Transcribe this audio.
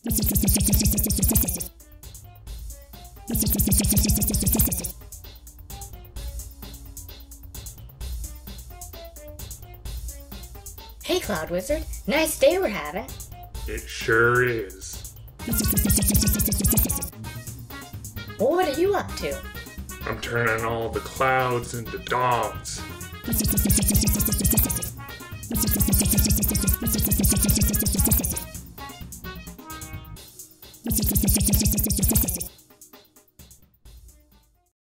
Hey, Cloud Wizard. Nice day we're having. It sure is. Well, what are you up to? I'm turning all the clouds into dogs.